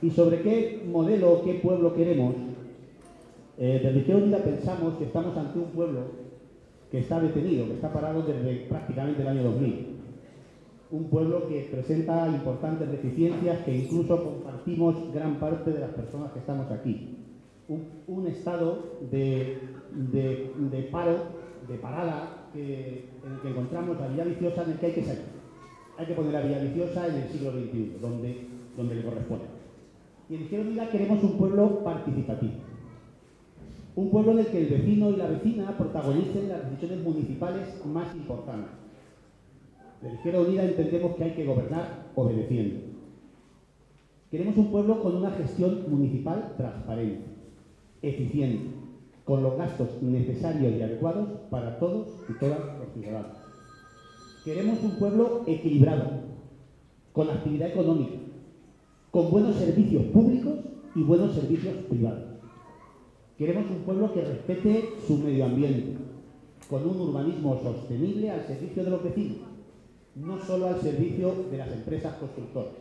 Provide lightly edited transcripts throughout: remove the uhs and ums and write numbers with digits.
¿Y sobre qué modelo, qué pueblo queremos? Desde Izquierda Unida pensamos que estamos ante un pueblo que está detenido, que está parado desde prácticamente el año 2000. Un pueblo que presenta importantes deficiencias que incluso compartimos gran parte de las personas que estamos aquí. Un estado de paro, de parada, en el que encontramos la Villaviciosa, en el que hay que salir. Hay que poner a Villaviciosa en el siglo XXI, donde le corresponde. Y en Izquierda Unida queremos un pueblo participativo. Un pueblo en el que el vecino y la vecina protagonicen las decisiones municipales más importantes. En Izquierda Unida entendemos que hay que gobernar obedeciendo. Queremos un pueblo con una gestión municipal transparente, eficiente, con los gastos necesarios y adecuados para todos y todas los ciudadanos. Queremos un pueblo equilibrado, con actividad económica, con buenos servicios públicos y buenos servicios privados. Queremos un pueblo que respete su medio ambiente, con un urbanismo sostenible al servicio de los vecinos, no solo al servicio de las empresas constructoras.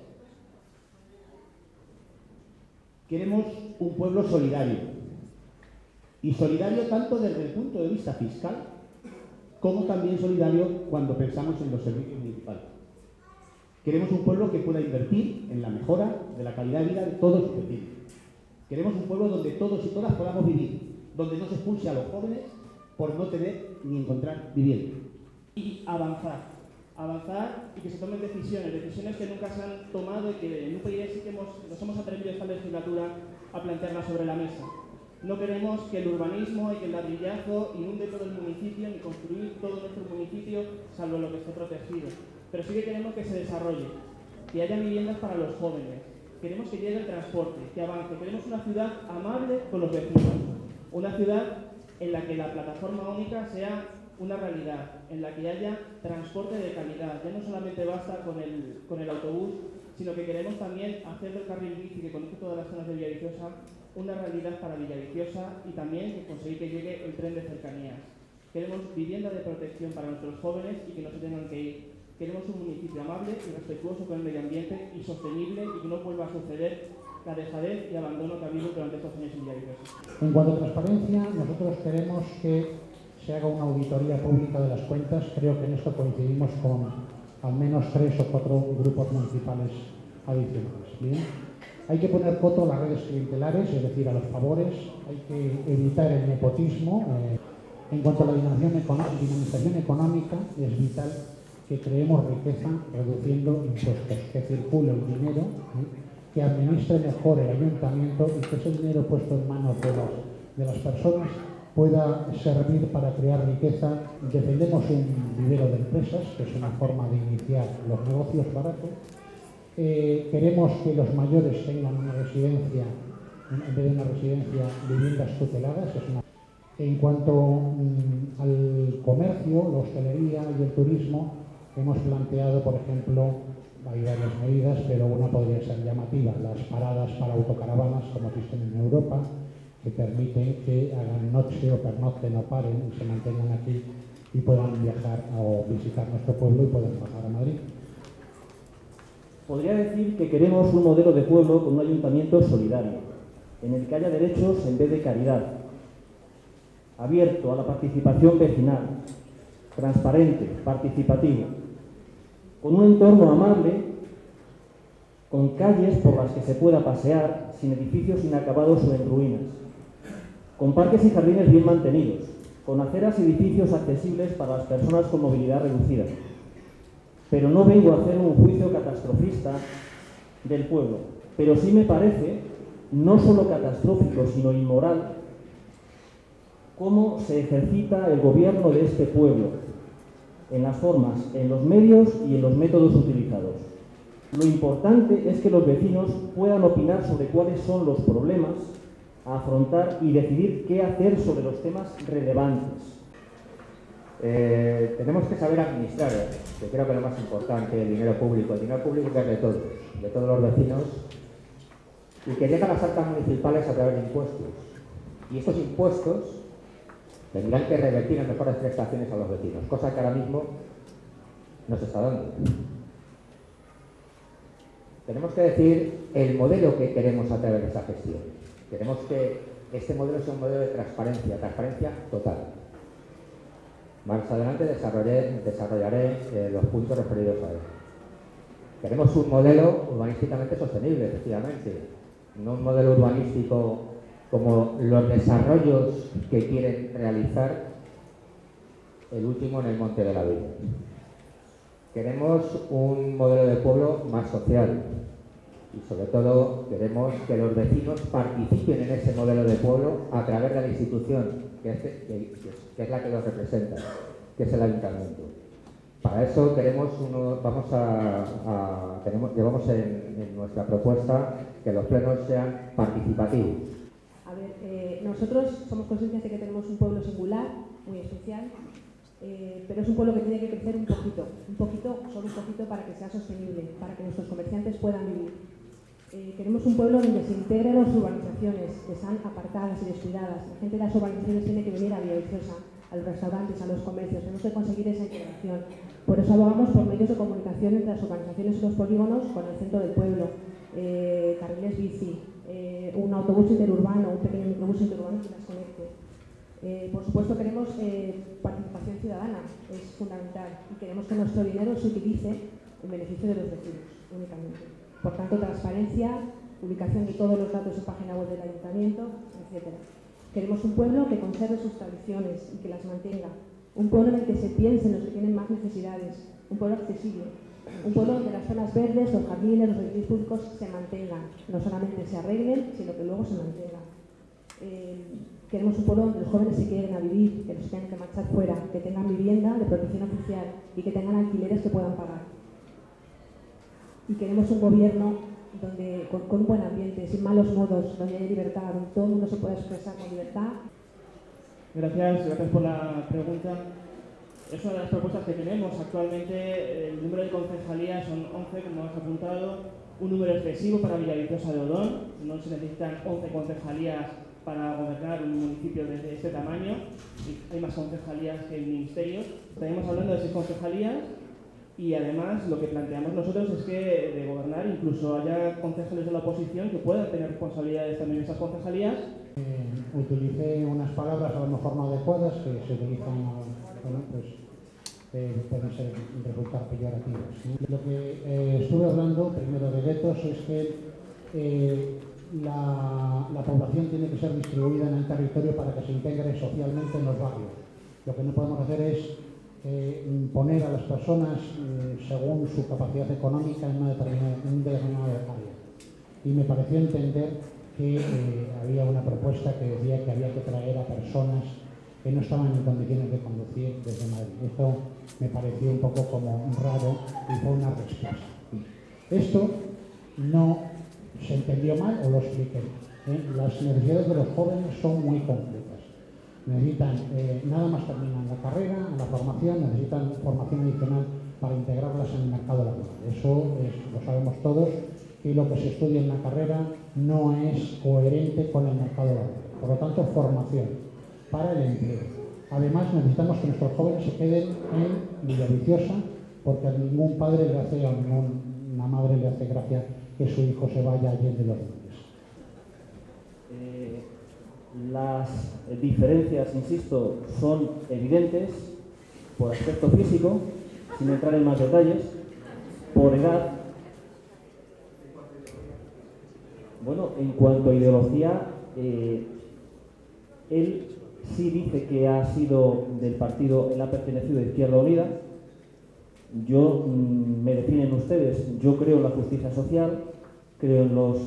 Queremos un pueblo solidario, y solidario tanto desde el punto de vista fiscal, como también solidario cuando pensamos en los servicios municipales. Queremos un pueblo que pueda invertir en la mejora de la calidad de vida de todos sus vecinos. Queremos un pueblo donde todos y todas podamos vivir, donde no se expulse a los jóvenes por no tener ni encontrar vivienda. Y avanzar y que se tomen decisiones que nunca se han tomado y que en UPyD sí que nos hemos atrevido esta legislatura a plantearlas sobre la mesa. No queremos que el urbanismo y que el ladrillazo inunde todo el municipio ni construir todo nuestro municipio salvo lo que esté protegido. Pero sí que queremos que se desarrolle, que haya viviendas para los jóvenes. Queremos que llegue el transporte, que avance. Queremos una ciudad amable con los vecinos. Una ciudad en la que la plataforma única sea una realidad, en la que haya transporte de calidad. Ya no solamente basta con el autobús, sino que queremos también hacer del carril bici que conecte todas las zonas de Villaviciosa una realidad para Villaviciosa y también conseguir que llegue el tren de cercanías. Queremos vivienda de protección para nuestros jóvenes y que no se tengan que ir. Queremos un municipio amable y respetuoso con el medio ambiente y sostenible y que no vuelva a suceder la dejadez y abandono que ha habido durante estos años en Villaviciosa. En cuanto a transparencia, nosotros queremos que se haga una auditoría pública de las cuentas. Creo que en esto coincidimos con al menos 3 o 4 grupos municipales adicionales. ¿Bien? Hay que poner coto a las redes clientelares, es decir, a los favores. Hay que evitar el nepotismo. En cuanto a la dinamización económica, es vital que creemos riqueza reduciendo impuestos, que circule el dinero, que administre mejor el ayuntamiento y que ese dinero puesto en manos de las personas pueda servir para crear riqueza. Defendemos un vivero de empresas, que es una forma de iniciar los negocios baratos. Queremos que los mayores tengan una residencia, en vez de una residencia, viviendas tuteladas. En cuanto al comercio, la hostelería y el turismo, hemos planteado, por ejemplo, hay varias medidas, pero una podría ser llamativa: las paradas para autocaravanas, como existen en Europa, que permiten que hagan noche o pernocten o paren y se mantengan aquí y puedan viajar o visitar nuestro pueblo y puedan bajar a Madrid. Podría decir que queremos un modelo de pueblo con un ayuntamiento solidario, en el que haya derechos en vez de caridad, abierto a la participación vecinal, transparente, participativo, con un entorno amable, con calles por las que se pueda pasear, sin edificios inacabados o en ruinas, con parques y jardines bien mantenidos, con aceras y edificios accesibles para las personas con movilidad reducida. Pero no vengo a hacer un juicio catastrofista del pueblo, pero sí me parece no solo catastrófico, sino inmoral, cómo se ejercita el gobierno de este pueblo, en las formas, en los medios y en los métodos utilizados. Lo importante es que los vecinos puedan opinar sobre cuáles son los problemas a afrontar y decidir qué hacer sobre los temas relevantes. Tenemos que saber administrar, que creo que es lo más importante, el dinero público que es de todos los vecinos, y que llega a las arcas municipales a través de impuestos. Y estos impuestos tendrán que revertir en mejores prestaciones a los vecinos, cosa que ahora mismo no se está dando. tenemos que decir el modelo que queremos a través de esa gestión. Queremos que este modelo sea un modelo de transparencia total. Más adelante desarrollaré los puntos referidos a él. Queremos un modelo urbanísticamente sostenible, efectivamente, no un modelo urbanístico como los desarrollos que quieren realizar, el último en el Monte de la Villa. Queremos un modelo de pueblo más social y sobre todo queremos que los vecinos participen en ese modelo de pueblo a través de la institución que es la que los representa, que es el ayuntamiento. Para eso llevamos en nuestra propuesta que los plenos sean participativos. A ver, nosotros somos conscientes de que tenemos un pueblo singular, muy especial, pero es un pueblo que tiene que crecer un poquito, solo un poquito para que sea sostenible, para que nuestros comerciantes puedan vivir. Queremos un pueblo donde se integren las urbanizaciones, que están apartadas y descuidadas. La gente de las urbanizaciones tiene que venir a Villaviciosa, a los restaurantes, a los comercios. Tenemos que conseguir esa integración. Por eso abogamos por medios de comunicación entre las urbanizaciones y los polígonos con el centro del pueblo, carriles bici, un autobús interurbano, un pequeño microbús interurbano que las conecte. Por supuesto queremos participación ciudadana, es fundamental, y queremos que nuestro dinero se utilice en beneficio de los vecinos únicamente. Por tanto, transparencia, publicación de todos los datos en página web del ayuntamiento, etc. Queremos un pueblo que conserve sus tradiciones y que las mantenga. Un pueblo en el que se piense en los que tienen más necesidades. Un pueblo accesible. Un pueblo donde las zonas verdes, los jardines, los edificios públicos se mantengan. No solamente se arreglen, sino que luego se mantengan. Queremos un pueblo donde los jóvenes se queden a vivir, que no se tengan que marchar fuera, que tengan vivienda de protección oficial y que tengan alquileres que puedan pagar. Y queremos un gobierno donde, con un buen ambiente, sin malos modos, donde haya libertad, donde todo el mundo se pueda expresar con libertad. Gracias por la pregunta. Es una de las propuestas que tenemos. Actualmente el número de concejalías son 11, como has apuntado, un número excesivo para Villaviciosa de Odón. No se necesitan 11 concejalías para gobernar un municipio de este tamaño. Hay más concejalías que ministerios. Estaremos hablando de 6 concejalías y además lo que planteamos nosotros es que de gobernar incluso haya concejales de la oposición que puedan tener responsabilidades también en esas concejalías. Utilicé unas palabras a lo mejor no adecuadas que se utilizan, bueno, pues pueden resultar peyorativas, ¿no? Lo que estuve hablando primero de guetos es que la población tiene que ser distribuida en el territorio para que se integre socialmente en los barrios. Lo que no podemos hacer es poner a las personas según su capacidad económica en un determinado área. Y me pareció entender que había una propuesta que decía que había que traer a personas que no estaban en condiciones de conducir desde Madrid. Esto me pareció un poco como raro y fue una respuesta. Esto no se entendió mal o lo expliqué. Las necesidades de los jóvenes son muy complejas. Necesitan, nada más terminan la carrera, la formación, necesitan formación adicional para integrarlas en el mercado laboral. Eso lo sabemos todos, y lo que se estudia en la carrera no es coherente con el mercado laboral. Por lo tanto, formación para el empleo. Además, necesitamos que nuestros jóvenes se queden en Villaviciosa, porque a ningún padre le hace, a ninguna madre le hace gracia que su hijo se vaya allí de los Montes. Las diferencias, insisto, son evidentes por aspecto físico, sin entrar en más detalles, por edad. Bueno, en cuanto a ideología, él sí dice que ha sido del partido, él ha pertenecido a Izquierda Unida. Yo, me definen ustedes, yo creo en la justicia social, creo en los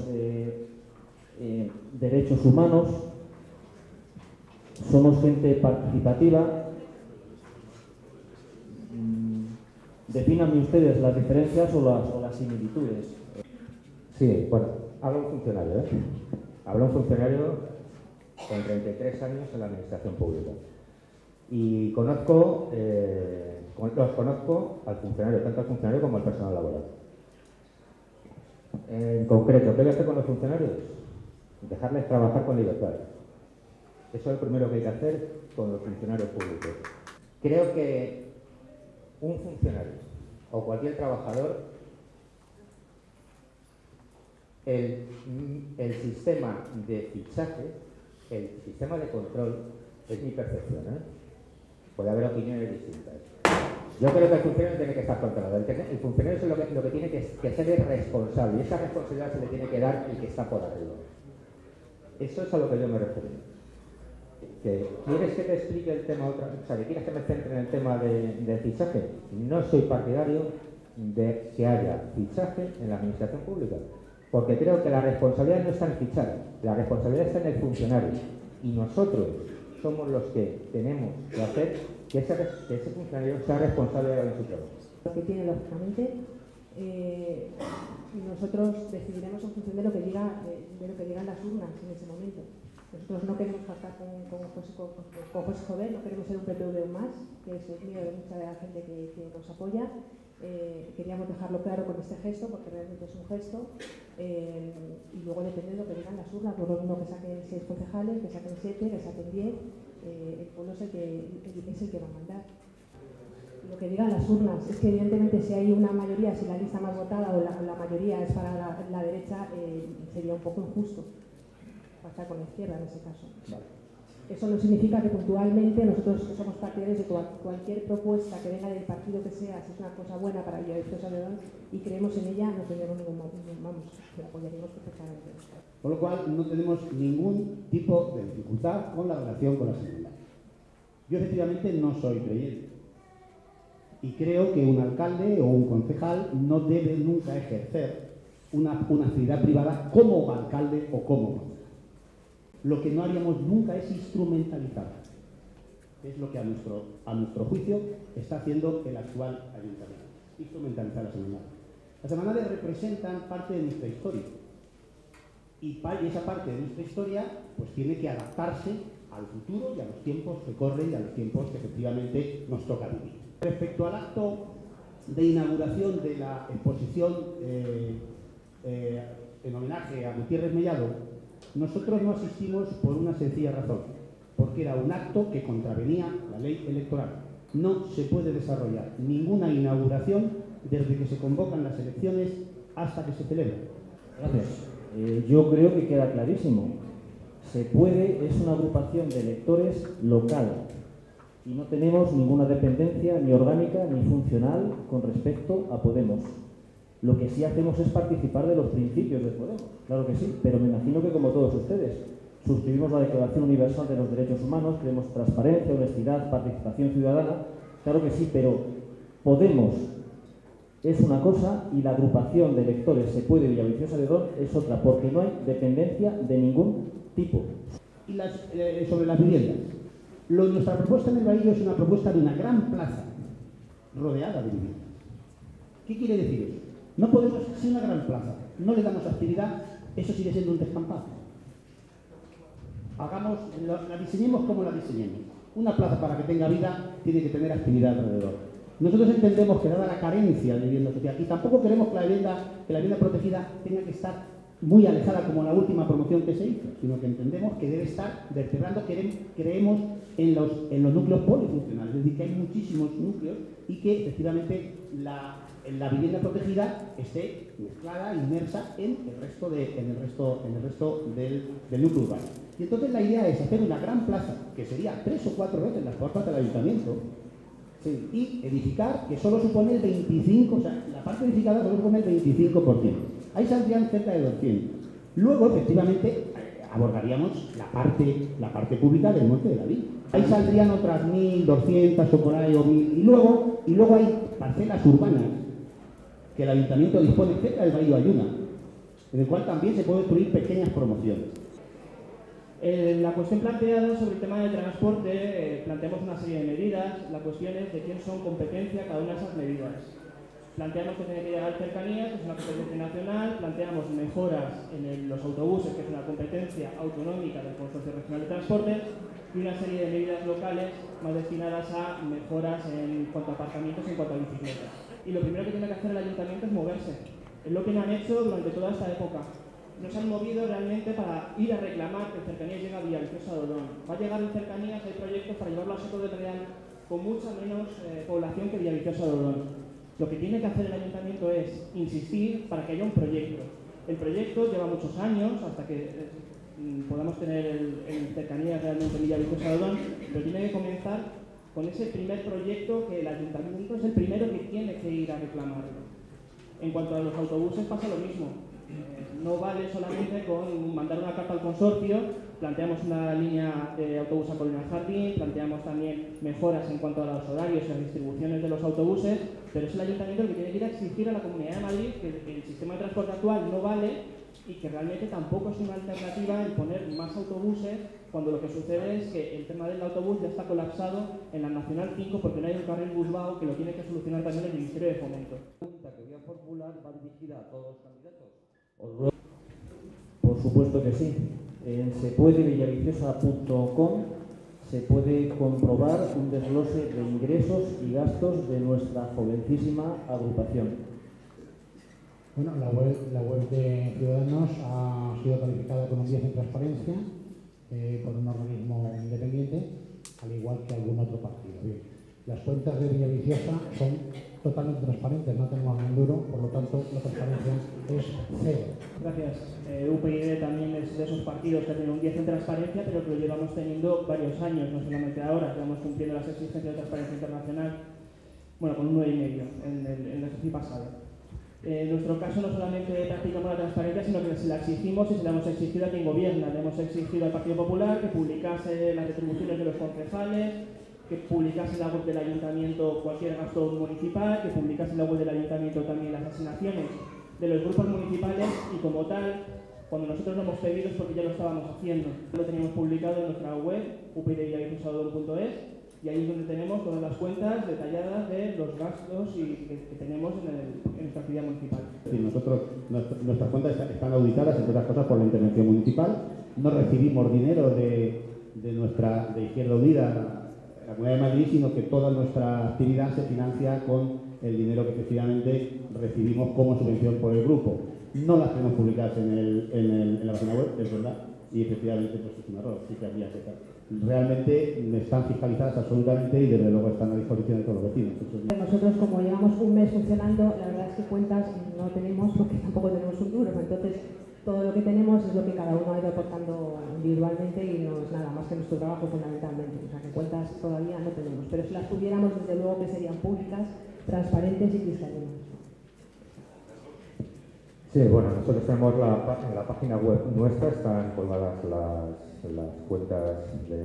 derechos humanos, somos gente participativa. Defínanme ustedes las diferencias o las similitudes. Sí, bueno, habla un funcionario, Habla un funcionario con 33 años en la administración pública. Y los conozco al funcionario, tanto al funcionario como al personal laboral. En concreto, ¿qué voy a hacer con los funcionarios? Dejarles trabajar con libertad. Eso es lo primero que hay que hacer con los funcionarios públicos. Creo que un funcionario o cualquier trabajador El sistema de fichaje, el sistema de control, es mi percepción, ¿eh? Puede haber opiniones distintas. Yo creo que el funcionario tiene que estar controlado. El funcionario es lo que tiene que ser el responsable, y esa responsabilidad se le tiene que dar el que está por arriba. Eso es a lo que yo me refiero. ¿Quieres que te explique el tema otra vez? O sea, ¿quieres que me centre en el tema de fichaje? No soy partidario de que haya fichaje en la administración pública, porque creo que la responsabilidad no está en fichar, la responsabilidad está en el funcionario, y nosotros somos los que tenemos que hacer que ese funcionario sea responsable de su trabajo. Lo que tiene, lógicamente, nosotros decidiremos en función de lo que digan las urnas en ese momento. Nosotros no queremos pactar con José Jover, no queremos ser un PPV más, que es el miedo de mucha de la gente que nos apoya. Queríamos dejarlo claro con este gesto, porque realmente es un gesto, y luego depende de lo que digan las urnas, por lo mismo que saquen 6 concejales, que saquen 7, que saquen 10, el pueblo es el que va a mandar. Lo que digan las urnas es que evidentemente si hay una mayoría, si la lista más votada o la mayoría es para la derecha, sería un poco injusto pasar con la izquierda en ese caso. Vale. Eso no significa que puntualmente nosotros somos partidarios de cualquier propuesta que venga del partido que sea, si es una cosa buena para Villavicencio Salledón y creemos en ella, no tenemos la apoyaríamos perfectamente. Con lo cual no tenemos ningún tipo de dificultad con la relación con la seguridad. Yo efectivamente no soy creyente y creo que un alcalde o un concejal no debe nunca ejercer una actividad privada como alcalde o como concejal. Lo que no haríamos nunca es instrumentalizar, es lo que a nuestro juicio está haciendo el actual ayuntamiento, instrumentalizar las semanales. Las semanales representan parte de nuestra historia y esa parte de nuestra historia pues tiene que adaptarse al futuro y a los tiempos que corren y a los tiempos que efectivamente nos toca vivir. Respecto al acto de inauguración de la exposición en homenaje a Gutiérrez Mellado, nosotros no asistimos por una sencilla razón, porque era un acto que contravenía la ley electoral. No se puede desarrollar ninguna inauguración desde que se convocan las elecciones hasta que se celebran. Gracias. Yo creo que queda clarísimo. Se puede, es una agrupación de electores local y no tenemos ninguna dependencia ni orgánica ni funcional con respecto a Podemos. Lo que sí hacemos es participar de los principios de Podemos, claro que sí, pero me imagino que como todos ustedes, suscribimos la Declaración Universal de los Derechos Humanos, queremos transparencia, honestidad, participación ciudadana, claro que sí, pero Podemos es una cosa y la agrupación de electores Se Puede Villavicencio Salledón es otra, porque no hay dependencia de ningún tipo. Y sobre las viviendas. Nuestra propuesta en el Baillo es una propuesta de una gran plaza rodeada de viviendas. ¿Qué quiere decir eso? No podemos, si una gran plaza no le damos actividad, eso sigue siendo un descampado. La diseñemos como la diseñemos. Una plaza, para que tenga vida, tiene que tener actividad alrededor. Nosotros entendemos que dada la carencia de vivienda social, y tampoco queremos que la vivienda protegida tenga que estar muy alejada como la última promoción que se hizo, sino que entendemos que debe estar vertebrando, creemos en los núcleos polifuncionales, es decir, que hay muchísimos núcleos y que efectivamente la vivienda protegida esté mezclada, inmersa en el resto del núcleo urbano. Y entonces la idea es hacer una gran plaza, que sería 3 o 4 veces la plazas del ayuntamiento, sí, y edificar, que solo supone el 25%, o sea, la parte edificada solo supone el 25%. Ahí saldrían cerca de 200. Luego, efectivamente, abordaríamos la parte pública del Monte de la Villa. Ahí saldrían otras 1.200 o por ahí, o 1.000. Y luego hay parcelas urbanas que el ayuntamiento dispone cerca del Baillo Ayuna, en el cual también se pueden construir pequeñas promociones. La cuestión planteada sobre el tema del transporte, planteamos una serie de medidas. La cuestión es de quién son competencia cada una de esas medidas. Planteamos que tiene que llegar cercanías, que es una competencia nacional. Planteamos mejoras en los autobuses, que es una competencia autonómica del Consorcio Regional de Transporte, y una serie de medidas locales más destinadas a mejoras en cuanto a aparcamientos y en cuanto a bicicletas. Y lo primero que tiene que hacer el ayuntamiento es moverse. Es lo que no han hecho durante toda esta época. No se han movido realmente para ir a reclamar que en cercanías llega a Villavicencio Salledón. Va a llegar en cercanías, hay proyectos para llevarlo a Soto de Real con mucha menos población que Villavicencio Salledón. Lo que tiene que hacer el ayuntamiento es insistir para que haya un proyecto. El proyecto lleva muchos años hasta que podamos tener en cercanía realmente Villaviciosa de Odón, pero tiene que comenzar con ese primer proyecto que el ayuntamiento es el primero que tiene que ir a reclamarlo. En cuanto a los autobuses pasa lo mismo. No vale solamente con mandar una carta al consorcio, planteamos una línea de autobús a Colina Jardín, planteamos también mejoras en cuanto a los horarios y las distribuciones de los autobuses, pero es el ayuntamiento el que tiene que ir a exigir a la Comunidad de Madrid que el sistema de transporte actual no vale y que realmente tampoco es una alternativa el poner más autobuses cuando lo que sucede es que el tema del autobús ya está colapsado en la Nacional 5 porque no hay un carril Busbao que lo tiene que solucionar también el Ministerio de Fomento. La pregunta que voy a formular va dirigida a todos los candidatos. Por supuesto que sí. En sepuedevillaviciosa.com se puede comprobar un desglose de ingresos y gastos de nuestra jovencísima agrupación. Bueno, la web de Ciudadanos ha sido calificada con un 10 en transparencia por un organismo independiente, al igual que algún otro partido. Bien, las cuentas de Villaviciosa son totalmente transparentes, no tenemos ningún duro, por lo tanto la transparencia es cero. Gracias. UPyD también es de esos partidos que tienen un 10 en transparencia, pero que lo llevamos teniendo varios años, no solamente ahora, que vamos cumpliendo las exigencias de transparencia internacional, bueno, con un 9,5 en el ejercicio pasado. En nuestro caso no solamente practicamos la transparencia, sino que se la exigimos y se la hemos exigido a quien gobierna. Le hemos exigido al Partido Popular que publicase las retribuciones de los concejales, que publicase en la web del ayuntamiento cualquier gasto municipal, que publicase en la web del ayuntamiento también las asignaciones de los grupos municipales y como tal, cuando nosotros lo hemos pedido es porque ya lo estábamos haciendo. Lo teníamos publicado en nuestra web, upydvillaviciosaodon.es, y ahí es donde tenemos todas las cuentas detalladas de los gastos que tenemos en nuestra actividad municipal. Sí, nuestras cuentas están auditadas, entre otras cosas, por la intervención municipal. No recibimos dinero de Izquierda Unida, la Comunidad de Madrid, sino que toda nuestra actividad se financia con el dinero que efectivamente recibimos como subvención por el grupo. No las tenemos publicadas en la página web, es verdad, y efectivamente pues, es un error, sí que habría que estar. Realmente están fiscalizadas absolutamente y desde luego están a disposición de todos los vecinos. Nosotros, como llevamos un mes funcionando, la verdad es que cuentas no tenemos porque tampoco tenemos un duro, entonces todo lo que tenemos es lo que cada uno ha ido aportando individualmente y no es nada más que nuestro trabajo fundamentalmente. O sea que cuentas todavía no tenemos, pero si las tuviéramos desde luego que serían públicas, transparentes y cristalinas. Sí, bueno, nosotros tenemos en la página web nuestra, están colgadas las cuentas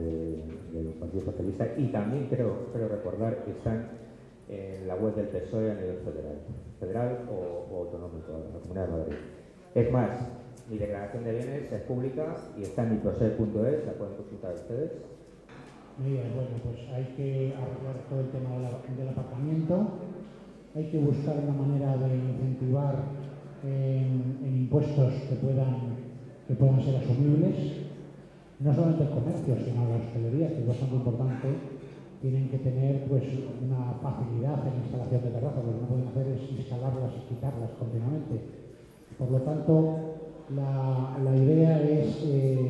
del Partido Socialista y también creo recordar que están en la web del PSOE a nivel federal o autonómico, la Comunidad de Madrid. Es más, mi declaración de bienes es pública y está en miprose.es, la pueden consultar ustedes. Muy bien, bueno, pues hay que arreglar todo el tema del aparcamiento, hay que buscar una manera de incentivar en impuestos que puedan ser asumibles, no solamente el comercio, sino la hostelería, que es bastante importante, tienen que tener pues una facilidad en la instalación de terrazas, lo que no pueden hacer es instalarlas y quitarlas continuamente. Por lo tanto, la idea es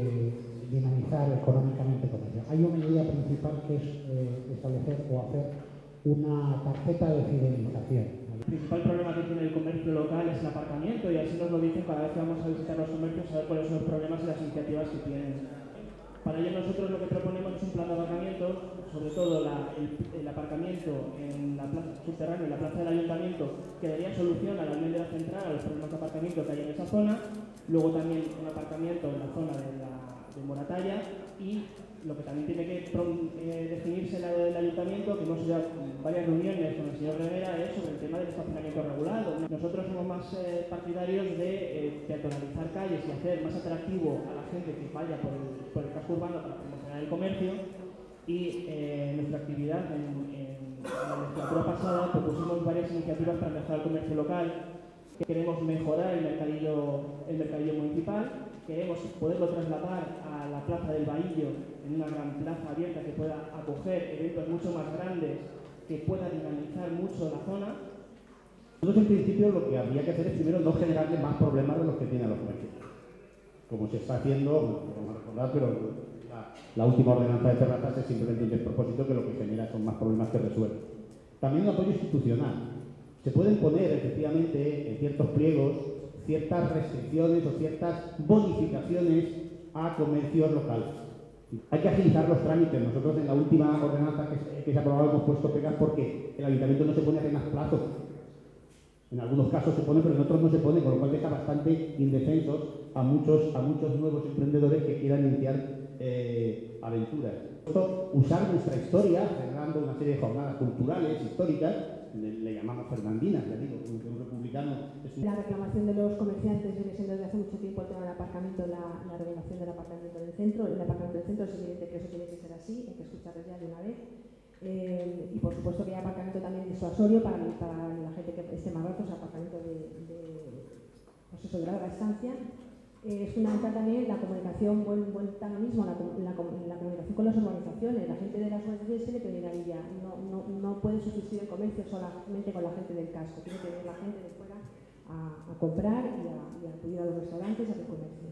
dinamizar económicamente el comercio. Hay una idea principal que es establecer o hacer una tarjeta de fidelización. El principal problema que tiene el comercio local es el aparcamiento y así nos lo dicen cada vez que vamos a visitar los comercios, saber cuáles son los problemas y las iniciativas que tienen. Para ello nosotros lo que proponemos es un plan de aparcamiento, sobre todo el aparcamiento en la plaza subterránea, en la plaza del ayuntamiento, que daría solución a la almendra central, a los problemas de aparcamiento que hay en esa zona, luego también un aparcamiento en la zona de Moratalla y lo que también tiene que definirse la del ayuntamiento, que hemos hecho varias reuniones con el señor Rivera, es sobre el tema del estacionamiento regulado. Nosotros somos más partidarios de peatonalizar calles y hacer más atractivo a la gente que vaya por el casco urbano para promocionar el comercio y nuestra actividad en la legislatura pasada propusimos varias iniciativas para mejorar el comercio local. Queremos mejorar el mercadillo municipal, queremos poderlo trasladar a la plaza del Bahillo en una gran plaza abierta que pueda acoger eventos mucho más grandes, que pueda dinamizar mucho la zona. Nosotros en principio lo que habría que hacer es primero no generarle más problemas de los que tienen los comercios. Como se está haciendo, no vamos a recordar, pero la última ordenanza de terrazas es simplemente un despropósito que lo que genera son más problemas que resuelve. También un apoyo institucional. Se pueden poner efectivamente en ciertos pliegos ciertas restricciones o ciertas bonificaciones a comercios locales. Hay que agilizar los trámites. Nosotros en la última ordenanza que se ha aprobado hemos puesto pegas porque el ayuntamiento no se pone apenas plazos. En algunos casos se pone, pero en otros no se pone, con lo cual deja bastante indefensos a muchos nuevos emprendedores que quieran iniciar aventuras. Usar nuestra historia, generando una serie de jornadas culturales, históricas, le llamamos fernandinas, ya digo, un republicano. La reclamación de los comerciantes viene siendo desde hace mucho tiempo el tema del aparcamiento, la regulación del aparcamiento del centro. El aparcamiento del centro es evidente que eso tiene que ser así, hay que escucharlo ya de una vez. Y por supuesto que hay aparcamiento también disuasorio para la gente que esté más rato, aparcamiento de larga estancia. Es fundamental también la comunicación, vuelta a lo mismo, la comunicación con las urbanizaciones. La gente de las urbanizaciones tiene que venir a Villa, no puede sustituir el comercio solamente con la gente del casco, tiene que venir la gente de fuera a comprar y a acudir a los restaurantes, a los comercios.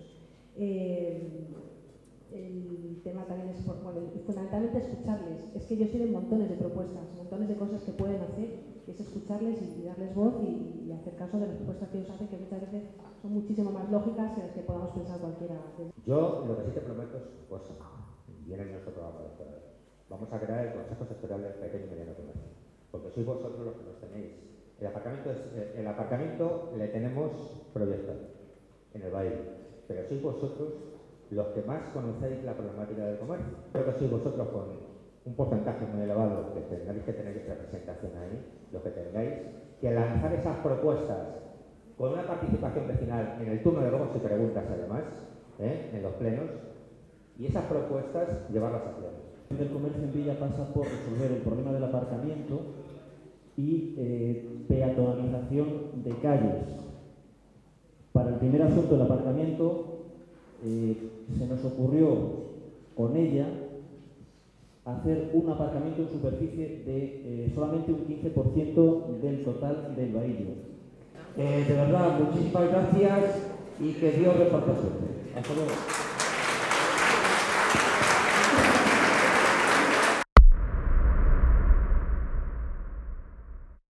El tema también es, fundamentalmente escucharles. Es que ellos tienen montones de propuestas, montones de cosas que pueden hacer, que es escucharles y darles voz y hacer caso de las propuestas que ellos hacen, que muchas veces son muchísimo más lógicas que las que podamos pensar cualquiera. Yo lo que sí te prometo es una cosa, viene en nuestro programa electoral. Vamos a crear el Consejo Sectorial del Pequeño y Mediano Comercio, porque sois vosotros los que nos tenéis. El aparcamiento le tenemos proyectado en el baile, pero sois vosotros los que más conocéis la problemática del comercio. Creo que sois vosotros con un porcentaje muy elevado que tendréis que tener representación ahí, los que tengáis que lanzar esas propuestas con una participación vecinal en el turno de ruegos y preguntas además, en los plenos, y esas propuestas llevarlas a cabo. El comercio en Villa pasa por resolver el problema del aparcamiento y peatonalización de calles. Para el primer asunto del aparcamiento, se nos ocurrió con ella hacer un aparcamiento en superficie de solamente un 15% del total del bahillo. De verdad, muchísimas gracias y que Dios reparta suerte. Hasta luego.